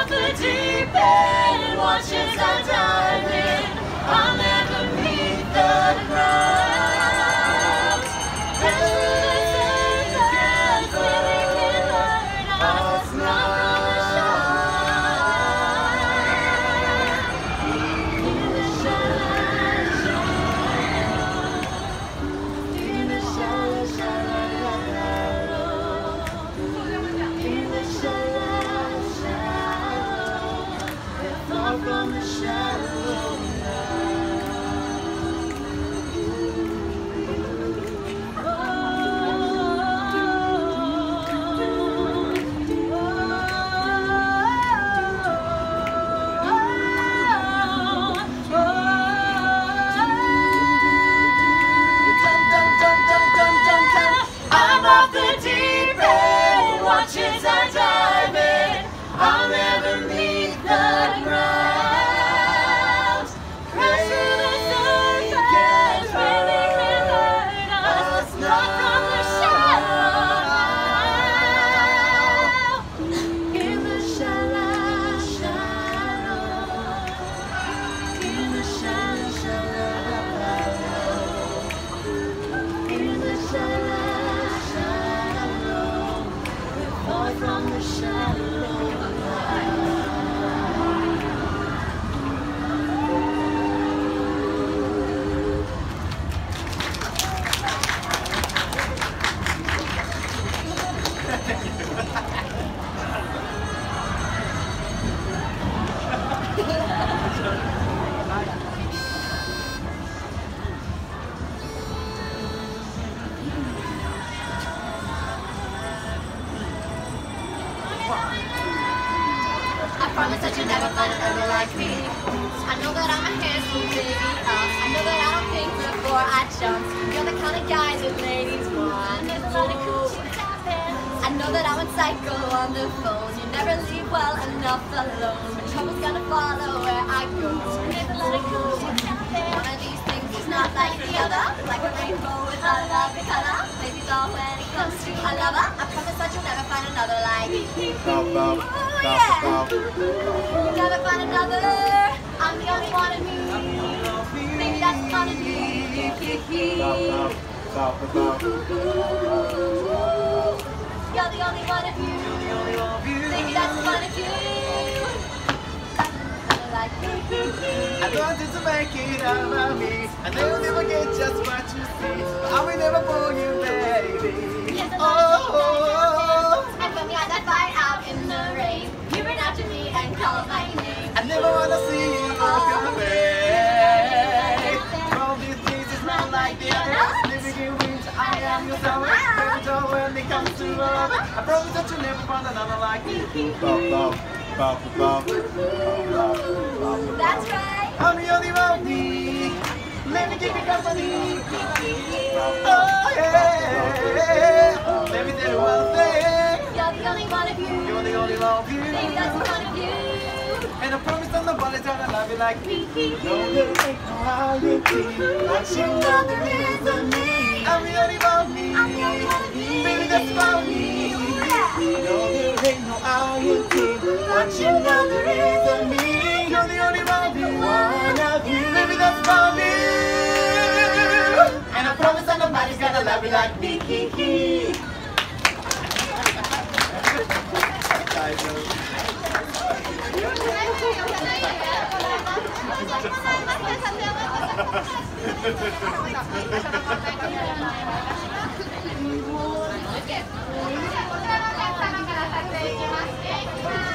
off the deep end, watch as I dive in. I'll never meet the crowds. Through the circus, where we can learn us not from the shine. In the shallow, in the shallow, in the shallow, far from the shallow now. I'm off the deep end, watch as I dive in. I'll never meet the crowds. Crash through the circus, where they can learn us not from the shallow. In the shallow, in the shallow, in the shallow, far from the shallow. I promise that you'll never find another like me. I know that I'm a handsome baby. I know that I don't think before I jump. You're the kind of guy that ladies want. There's a lot of cool shit out there. I know that I'm a psycho on the phone. You never leave well enough alone. But trouble's gonna follow where I go. There's a lot of cool shit out there. One of these things is not like the other. Like a rainbow with a lovely color. Baby's all when it comes to a lover. I promise that you'll never find another like me. Yeah. You'll never find another. I'm the only one of you. Baby, that's the fun of you. You're the only one of you. Baby, that's the fun of you. Like me. I wanted to make it about me. I know you'll never get just what you see. I will never fool you, baby. Yes, Oh, and when we had that fight out in the rain, you ran after me and called my name. I never wanna see you look away. All these things is not like the others. Living in winter, I am your summer. Baby, don't when it comes to love, I promise that you'll never find another like me. That's right. I'm the only one me. Let me give you company. Oh yeah. Let me tell you one thing. You're the only one of you. You're the only one of you. Baby, that's the fun of you. And I promise that nobody's gonna love you like me. No, there ain't no how you be. What you know there is on me. I'm the only one of me. I'm the only one of you. Baby, that's about me. No, there ain't no how you be. What you know there is on me. You're the only one of you. One of you. Baby, that's about me. And I promise that nobody's gonna love you like me. Okay.